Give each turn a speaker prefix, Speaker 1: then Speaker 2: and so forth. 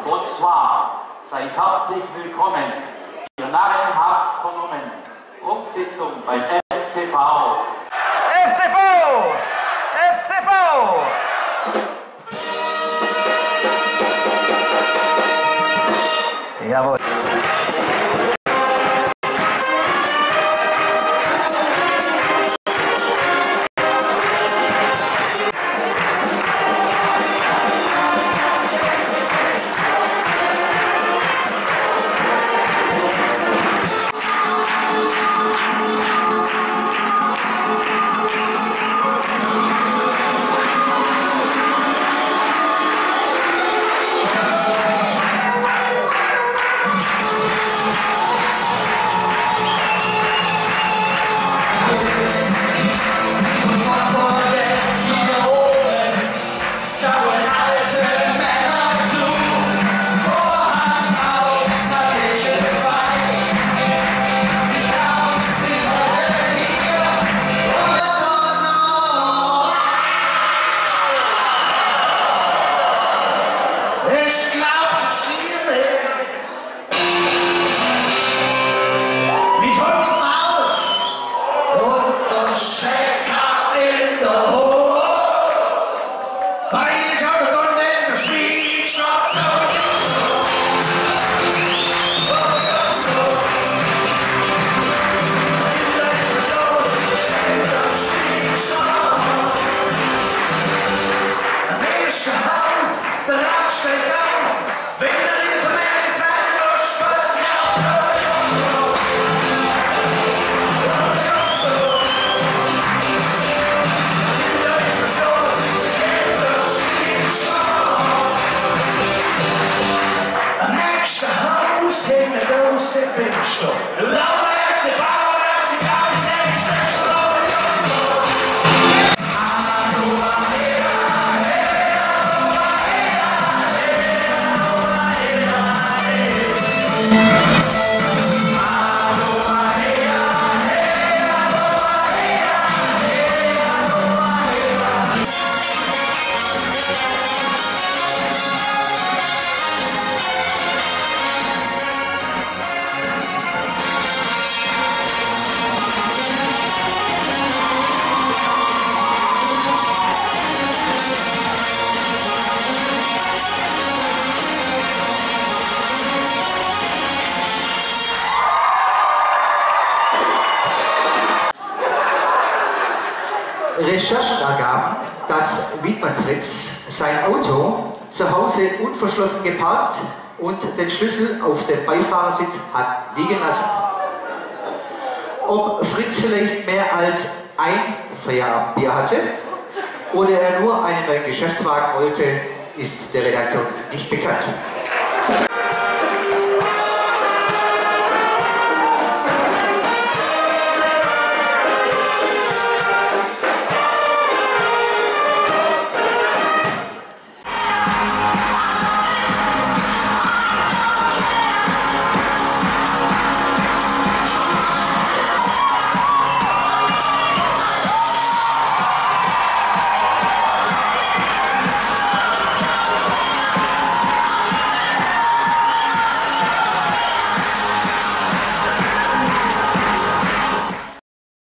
Speaker 1: Und zwar, seid herzlich willkommen. Ihr Narren habt vernommen. Prunksitzung beim FCV.
Speaker 2: FCV! FCV! Jawohl.
Speaker 3: Recherchen ergaben, dass Wiedmannsfritz sein Auto zu Hause unverschlossen geparkt und den Schlüssel auf dem Beifahrersitz hat liegen lassen. Ob Fritz vielleicht mehr als ein Feierabendbier hatte oder er nur einen neuen Geschäftswagen wollte, ist der Redaktion nicht bekannt.